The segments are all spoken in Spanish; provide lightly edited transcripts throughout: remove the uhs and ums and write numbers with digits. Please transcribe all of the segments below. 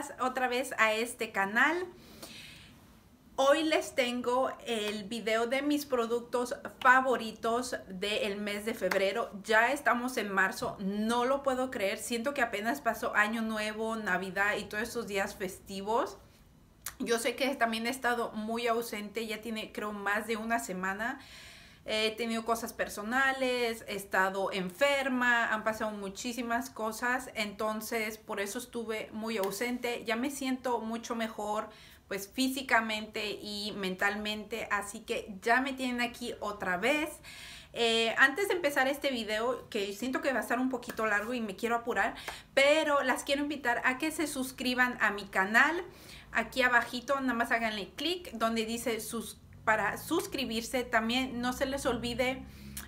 bienvenidas otra vez a este canal. Hoy les tengo el video de mis productos favoritos del mes de febrero. Ya estamos en marzo, no lo puedo creer. Siento que apenas pasó Año Nuevo, Navidad y todos estos días festivos. Yo sé que también he estado muy ausente, ya tiene creo más de una semana. He tenido cosas personales, he estado enferma, han pasado muchísimas cosas, entonces por eso estuve muy ausente. Ya me siento mucho mejor, pues físicamente y mentalmente, así que ya me tienen aquí otra vez. Antes de empezar este video, que siento que va a estar un poquito largo y me quiero apurar, pero las quiero invitar a que se suscriban a mi canal. Aquí abajito nada más háganle clic donde dice para suscribirse. También no se les olvide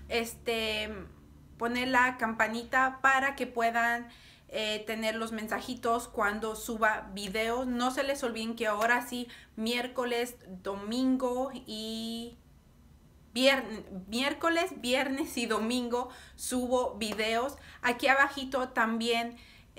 poner la campanita para que puedan tener los mensajitos cuando suba videos. No se les olviden que ahora sí, miércoles, domingo y miércoles, viernes y domingo subo videos. Aquí abajito también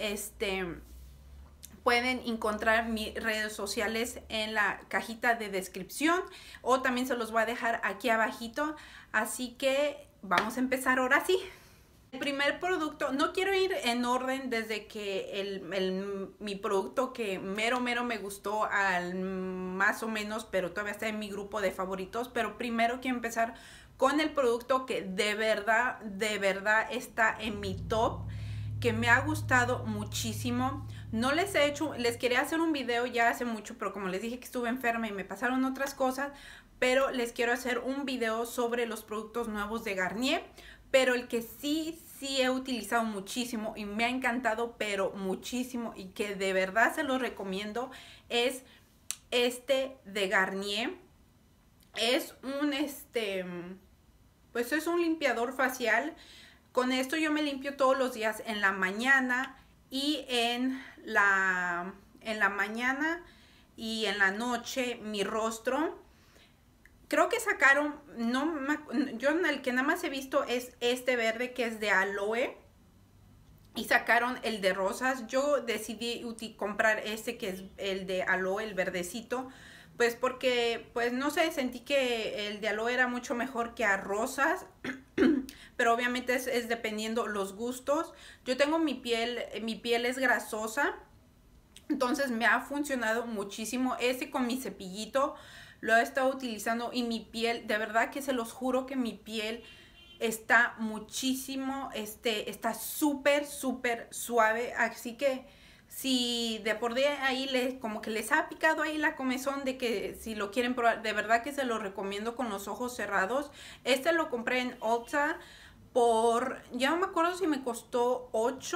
pueden encontrar mis redes sociales en la cajita de descripción o también se los voy a dejar aquí abajito. Así que vamos a empezar ahora sí. El primer producto, no quiero ir en orden desde que mi producto que mero me gustó al más o menos, pero todavía está en mi grupo de favoritos. Pero primero quiero empezar con el producto que de verdad está en mi top, que me ha gustado muchísimo. No les he hecho, les quería hacer un video ya hace mucho, pero como les dije que estuve enferma y me pasaron otras cosas, pero les quiero hacer un video sobre los productos nuevos de Garnier. Pero el que sí he utilizado muchísimo y me ha encantado, pero muchísimo, y que de verdad se los recomiendo, es este de Garnier. Es un pues es un limpiador facial. Con esto yo me limpio todos los días en la mañana y en la mañana y en la noche mi rostro. Creo que sacaron, yo el que nada más he visto es este verde que es de aloe. Y sacaron el de rosas. Yo decidí comprar este que es el de aloe, el verdecito. Pues porque, pues no sé, sentí que el de aloe era mucho mejor que a rosas. Pero obviamente es dependiendo los gustos. Yo tengo mi piel es grasosa. Entonces me ha funcionado muchísimo. Este con mi cepillito lo he estado utilizando y mi piel, de verdad que se los juro que mi piel está muchísimo, está súper suave. Así que si de por día ahí como que les ha picado ahí la comezón, de que si lo quieren probar, de verdad que se lo recomiendo con los ojos cerrados. Este lo compré en Ulta por, ya no me acuerdo si me costó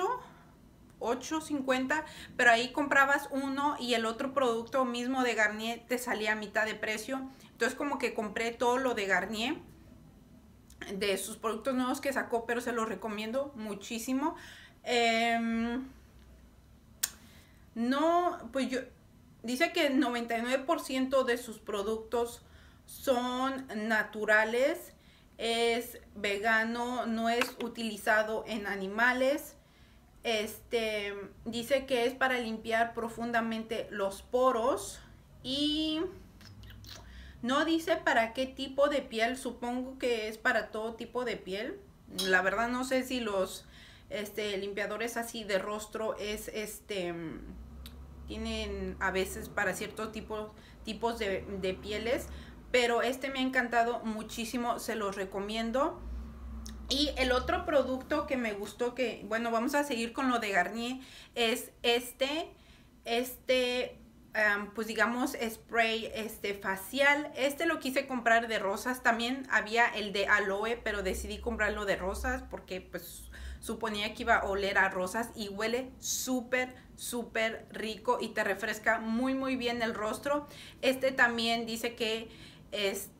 $8.50, pero ahí comprabas uno y el otro producto mismo de Garnier te salía a mitad de precio. Entonces como que compré todo lo de Garnier, de sus productos nuevos que sacó, pero se los recomiendo muchísimo. No, pues dice que el 99% de sus productos son naturales, es vegano, no es utilizado en animales. Dice que es para limpiar profundamente los poros y no dice para qué tipo de piel. Supongo que es para todo tipo de piel. La verdad no sé si los limpiadores así de rostro tienen a veces para ciertos tipos de pieles, pero me ha encantado muchísimo, se los recomiendo. Y el otro producto que me gustó, que bueno, vamos a seguir con lo de Garnier, es pues digamos spray facial. Lo quise comprar de rosas. También había el de aloe, pero decidí comprarlo de rosas porque pues suponía que iba a oler a rosas, y huele súper rico y te refresca muy bien el rostro. También dice que es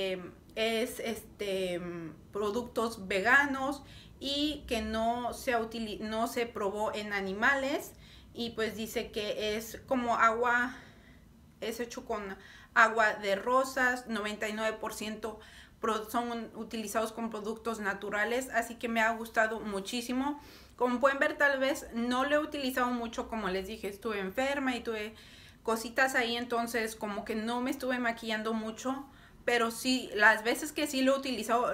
productos veganos y que no se probó en animales, y pues dice que es como agua, es hecho con agua de rosas, 99% son utilizados con productos naturales, así que me ha gustado muchísimo. Como pueden ver, tal vez no lo he utilizado mucho, como les dije, estuve enferma y tuve cositas ahí, entonces como que no me estuve maquillando mucho, pero sí, las veces que sí lo he utilizado,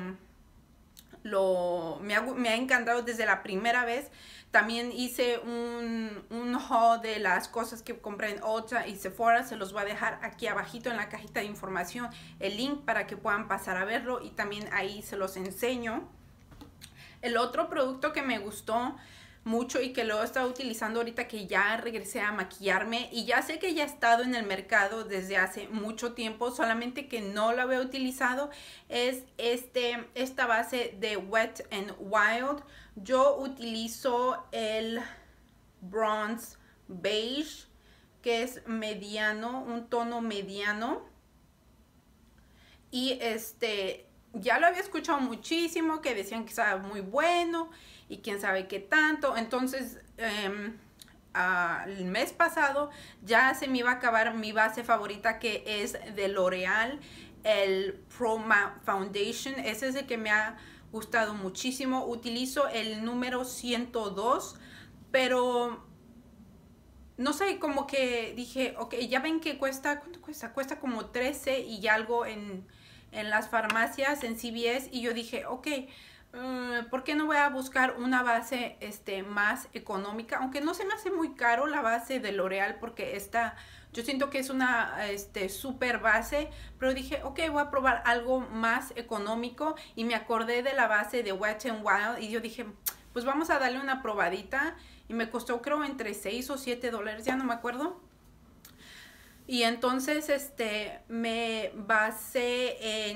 me ha encantado desde la primera vez. También hice un haul de las cosas que compré en Ulta y Sephora. Se los voy a dejar aquí abajito en la cajita de información el link para que puedan pasar a verlo, y también ahí se los enseño. El otro producto que me gustó mucho y que lo he estado utilizando ahorita que ya regresé a maquillarme, y ya sé que ya ha estado en el mercado desde hace mucho tiempo, solamente que no lo había utilizado, es esta base de Wet n Wild. Yo utilizo el Bronze Beige, que es mediano, un tono mediano, y ya lo había escuchado muchísimo, que decían que estaba muy bueno y quién sabe qué tanto. Entonces el mes pasado ya se me iba a acabar mi base favorita, que es de L'Oreal, el Pro Matte Foundation. Ese es el que me ha gustado muchísimo. Utilizo el número 102, pero no sé, como que dije, ok, ya ven que cuesta, ¿cuánto cuesta? Cuesta como 13 y algo en las farmacias, en CVS, y yo dije, ok, ¿por qué no voy a buscar una base más económica? Aunque no se me hace muy caro la base de L'Oreal, porque yo siento que es una super base, pero dije, ok, voy a probar algo más económico, y me acordé de la base de Wet n Wild, y yo dije, pues vamos a darle una probadita, y me costó creo entre 6 o 7 dólares, ya no me acuerdo. Y entonces me basé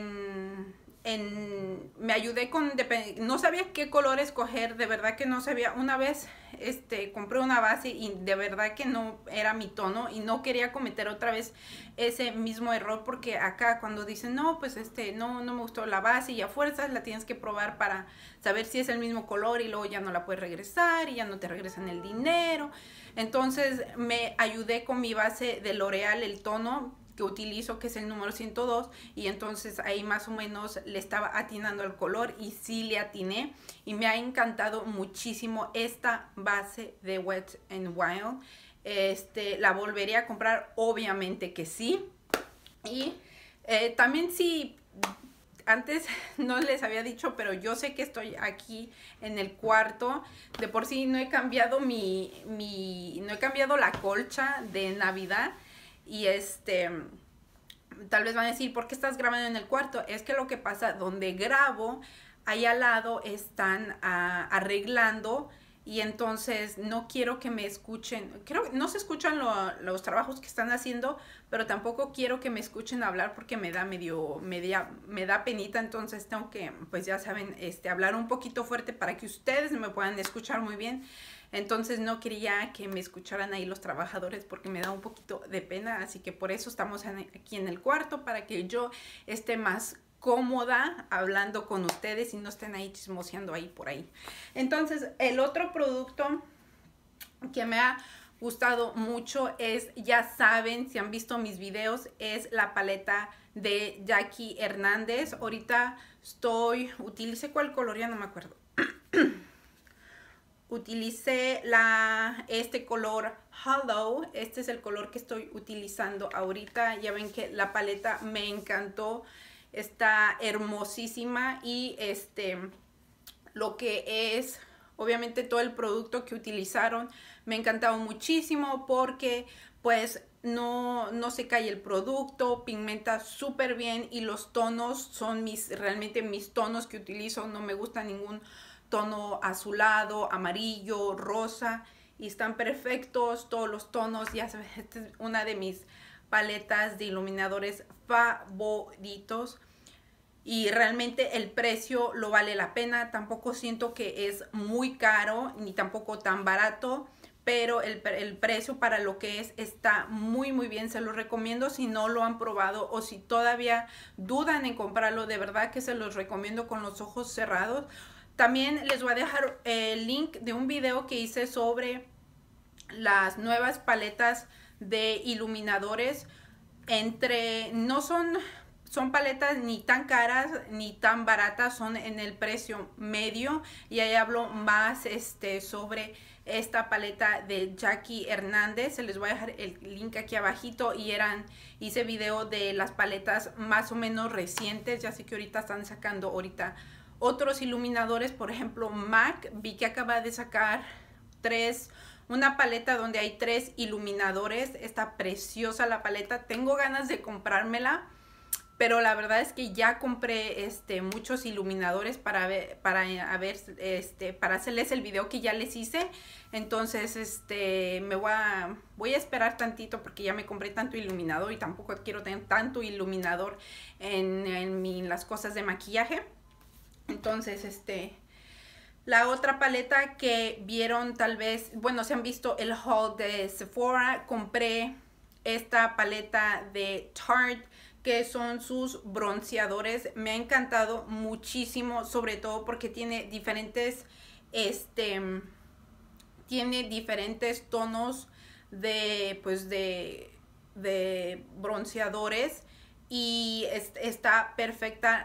me ayudé no sabía qué color escoger, de verdad que no sabía. Una vez compré una base y de verdad que no era mi tono, y no quería cometer otra vez ese mismo error, porque acá cuando dicen no, pues no me gustó la base, y a fuerzas la tienes que probar para saber si es el mismo color, y luego ya no la puedes regresar y ya no te regresan el dinero. Entonces me ayudé con mi base de L'Oreal, el tono que utilizo, que es el número 102, y entonces ahí más o menos le estaba atinando el color, y sí le atiné, y me ha encantado muchísimo esta base de Wet n Wild. La volvería a comprar, obviamente que sí. Y también, sí, antes no les había dicho, pero yo sé que estoy aquí en el cuarto. De por sí no he cambiado no he cambiado la colcha de Navidad. Y tal vez van a decir, ¿por qué estás grabando en el cuarto? Es que lo que pasa, donde grabo, ahí al lado están arreglando, y entonces no quiero que me escuchen. Creo que no se escuchan los trabajos que están haciendo, pero tampoco quiero que me escuchen hablar, porque me da penita. Entonces tengo que, pues ya saben, hablar un poquito fuerte para que ustedes me puedan escuchar muy bien. Entonces no quería que me escucharan ahí los trabajadores, porque me da un poquito de pena, así que por eso estamos aquí en el cuarto, para que yo esté más cómoda hablando con ustedes y no estén ahí chismoseando ahí por ahí. Entonces, el otro producto que me ha gustado mucho es, ya saben, si han visto mis videos, es la paleta de Jackie Hernández. Ahorita utilicé, ¿cuál color? Ya no me acuerdo. Utilicé este color Hollow. Este es el color que estoy utilizando ahorita. Ya ven que la paleta me encantó. Está hermosísima, y lo que es, obviamente, todo el producto que utilizaron me ha encantado muchísimo, porque pues no se cae el producto, pigmenta súper bien, y los tonos son realmente mis tonos que utilizo. No me gusta ningún tono azulado, amarillo, rosa, y están perfectos todos los tonos. Ya sabes, esta es una de mis paletas de iluminadores favoritos, y realmente el precio lo vale la pena. Tampoco siento que es muy caro ni tampoco tan barato, pero el precio para lo que está muy muy bien. Se los recomiendo si no lo han probado, o si todavía dudan en comprarlo. De verdad que se los recomiendo con los ojos cerrados. También les voy a dejar el link de un video que hice sobre las nuevas paletas de iluminadores. son paletas ni tan caras ni tan baratas, son en el precio medio, y ahí hablo más sobre esta paleta de Jackie Hernández. Se les voy a dejar el link aquí abajito, y hice video de las paletas más o menos recientes. Ya sé que ahorita están sacando otros iluminadores, por ejemplo MAC, vi que acaba de sacar una paleta donde hay 3 iluminadores. Está preciosa la paleta, tengo ganas de comprármela, pero la verdad es que ya compré muchos iluminadores para hacerles el video que ya les hice. Entonces voy a esperar tantito, porque ya me compré tanto iluminador y tampoco quiero tener tanto iluminador en las cosas de maquillaje. Entonces la otra paleta que vieron, tal vez, bueno, si han visto el haul de Sephora, compré esta paleta de Tarte, que son sus bronceadores. Me ha encantado muchísimo, sobre todo porque tiene diferentes tonos de bronceadores, y está perfecta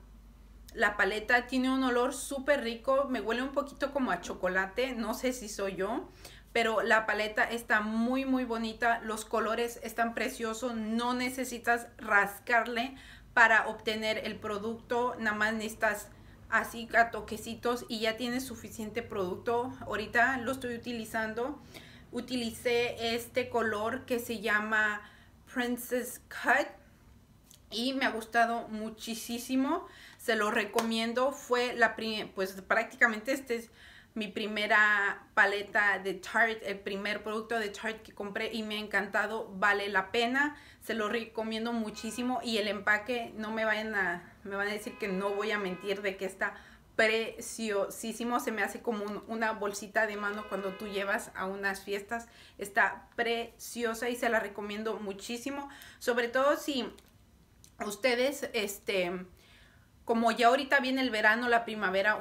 la paleta. Tiene un olor súper rico, me huele un poquito como a chocolate, no sé si soy yo, pero la paleta está muy bonita. Los colores están preciosos, no necesitas rascarle para obtener el producto, nada más necesitas así a toquecitos y ya tienes suficiente producto. Ahorita lo estoy utilizando. Utilicé este color que se llama Princess Cut y me ha gustado muchísimo, se lo recomiendo. Fue pues prácticamente es mi primera paleta de Tarte, el primer producto de Tarte que compré, y me ha encantado, vale la pena, se lo recomiendo muchísimo. Y el empaque, no me van a decir que no voy a mentir de que está preciosísimo. Se me hace como una bolsita de mano cuando tú llevas a unas fiestas. Está preciosa y se la recomiendo muchísimo, sobre todo si ustedes como ya ahorita viene el verano, la primavera,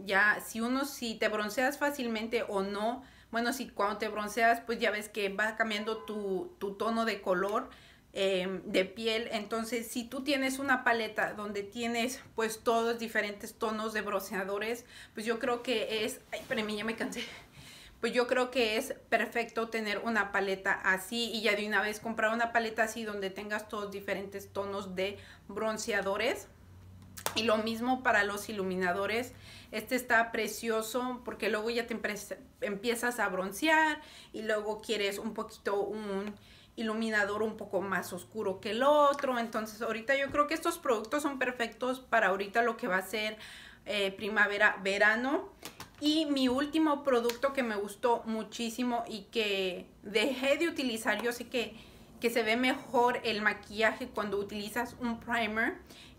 si te bronceas fácilmente o no. Bueno, si cuando te bronceas, pues ya ves que va cambiando tu tono de color de piel. Entonces, si tú tienes una paleta donde tienes pues todos diferentes tonos de bronceadores, pues yo creo que ya me cansé. Pues yo creo que es perfecto tener una paleta así, y ya de una vez comprar una paleta así donde tengas todos diferentes tonos de bronceadores. Y lo mismo para los iluminadores. Está precioso porque luego ya te empiezas a broncear y luego quieres un iluminador un poco más oscuro que el otro. Entonces ahorita yo creo que estos productos son perfectos para ahorita lo que va a ser primavera, verano. Y mi último producto que me gustó muchísimo y que dejé de utilizar, yo sé que se ve mejor el maquillaje cuando utilizas un primer.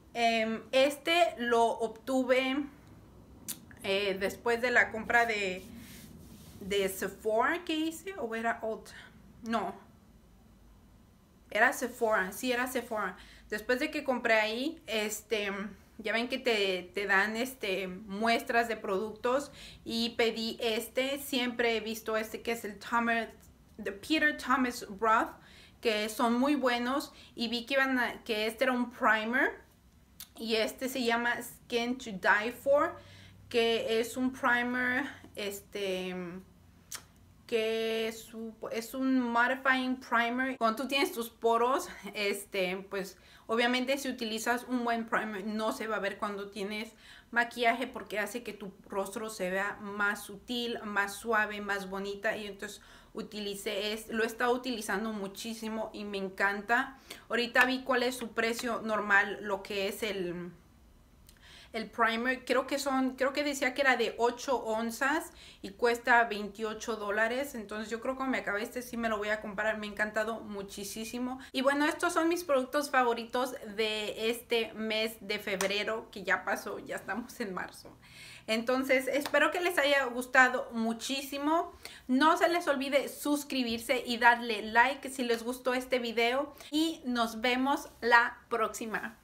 Lo obtuve después de la compra de Sephora que hice, o era Ulta, no, era Sephora, sí, era Sephora. Después de que compré ahí, ya ven que te dan muestras de productos, y pedí siempre he visto que es el Peter Thomas Roth, que son muy buenos, y vi que era un primer. Y se llama Skin to Die For, que es un primer, que es un modifying primer. Cuando tú tienes tus poros, pues obviamente si utilizas un buen primer no se va a ver cuando tienes maquillaje, porque hace que tu rostro se vea más sutil, más suave, más bonita. Y entonces lo he estado utilizando muchísimo y me encanta. Ahorita vi cuál es su precio normal, lo que es el primer. Creo que decía que era de 8 onzas y cuesta $28. Entonces yo creo que me acabé sí me lo voy a comprar. Me ha encantado muchísimo. Y bueno, estos son mis productos favoritos de este mes de febrero, que ya pasó, ya estamos en marzo. Entonces espero que les haya gustado muchísimo. No se les olvide suscribirse y darle like si les gustó este video, y nos vemos la próxima.